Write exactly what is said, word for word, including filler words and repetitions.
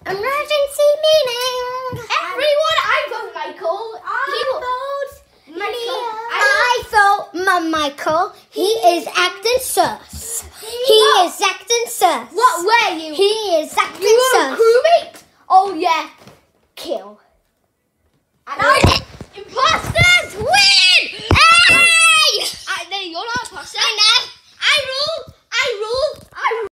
Emergency meeting. Everyone, I vote Michael. I vote Michael. I vote my Michael. He is acting sus. He What? is acting sus. What were you? He is acting You were a sus. crewmate? Oh yeah. Kill. And I imposter.